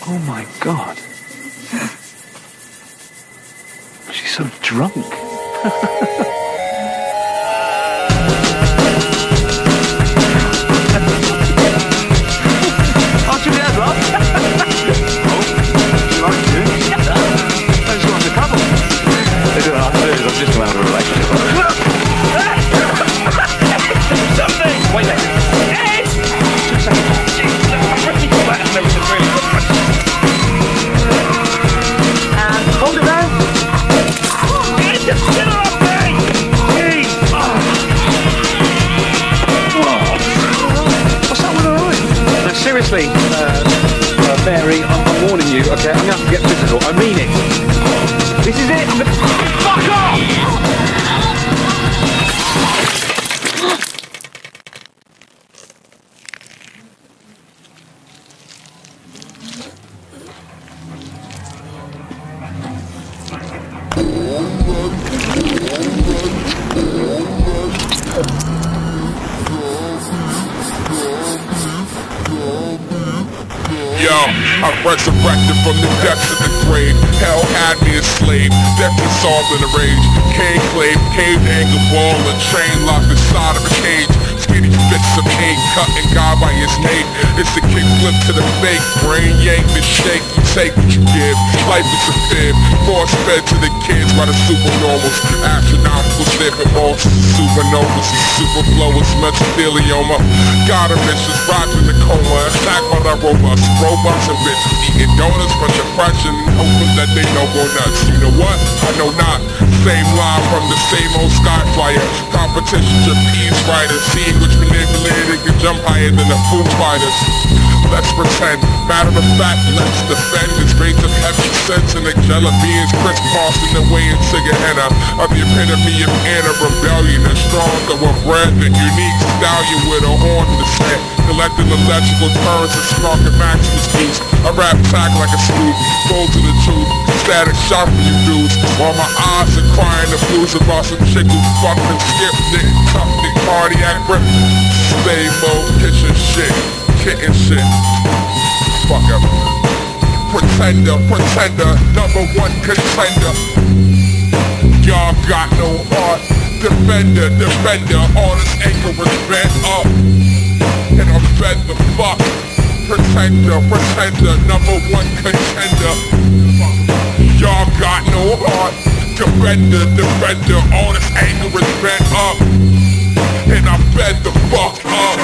Oh my God. She's so drunk. Aren't you there, Rob? Oh, you like to? Shut up. I just want a couple. I'm just going to have a relationship. Something! Wait a minute. Ed! 2 seconds. Jeez, I'm ready for that and everything really good. And hold it there. Get the still off me! Jeez! What's up with her eye? No, seriously, Mary, I'm warning you, okay? I'm going to have to get physical. I mean it. This is it. Fuck off! Yo, I resurrected from the depths of the grave. Hell had me a slave, death was all in a rage. Cane clave, caved angle ball, and train locked inside of a cage. Skinny fits of cake, cutting God by his name. It's a kick flip to the fake, brain yank, mistake. You take what you give, life is a fib. Force fed to the kids by the supernormals. Astronomical sniffing balls, supernovas, superflowers, mesothelioma. God of missions, rocks in the coma, attacked by the robust. Robots and bitches eating donuts for depression, hoping that they don't go nuts. You know what? I know not. Same line from the same old sky flyer. Competition trapeze riders, seeing which manipulated can jump higher than the Foo Fighters. Let's pretend, matter of fact, let's defend this race of heavy sense and Angela beings crisscrossing the way into Gehenna of the epitome of inner rebellion, a stronger one bred than unique stallion with a horn in the set, collecting electrical currents and sparking Maximus boost. I rap tack like a scoop, full to the truth, static shock for you dudes, while my eyes are crying the blues about some chick who fucked and skipped it, tough it, cardiac grip, spade mode, kitchen shit. Kitten shit. Fuck up. Pretender, #1 contender. Y'all got no heart. Defender, all this anger was bent up. And I'm fed the fuck. Pretender, #1 contender. Y'all got no heart. Defender, all this anger was bent up. And I'm fed the fuck up.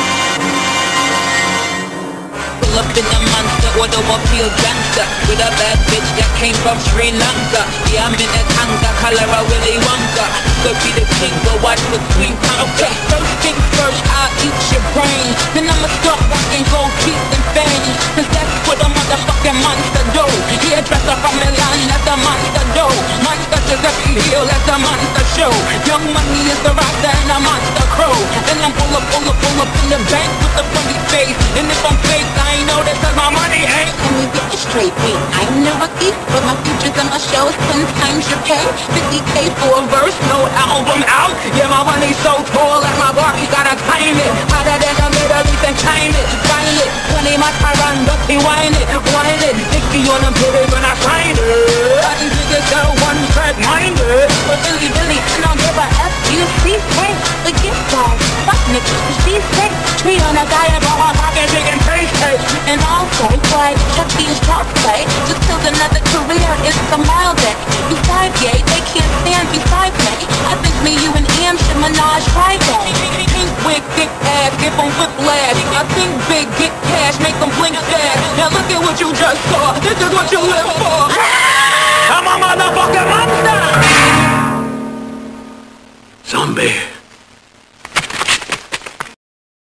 Up in a monster, automobile gangster with a bad bitch that came from Sri Lanka. Yeah, I'm in a tanga, color a Willy Wonka. Could be the king, but watch the queen. Okay, first things first, I'll eat your brain. Then I'ma start rocking gold teeth and fangs, cause that's what a motherfucking monster do. Hairdresser from Milan, that's a monster do. Monster Giuseppe Hill, that's a monster show. Young Money is the roster and a monster crow. Then I'm pull up in the bank with the funny face. And if I'm fake, I ain't know that cause my money ain't. Let me get it straight, wait, I'm the rookie, but my features on my shows 10 times your pay. 50K for a verse, no album out. Yeah, my money's so tall that my bar, you gotta claim it. Hotter than the Middle East and claim it, find it. 20 my Tyron, but he whine it. 60 on them pitted when I find it. Button niggas go one track minded. But Billy, I don't give a F, you see, hey, forget that. Fuck niggas, she's sick. Tree on a guy about my pocket, chicken face cake. And also, like, Chuck D's drop play. Just killed another career, it's a mile day. Besides, yay, they can't stand beside me. I think me, you, and Em should menage Friday. Pink wig, thick ass, give them whiplash. I think big, get cash, make them blink fast. Now look at what you just saw, this is what you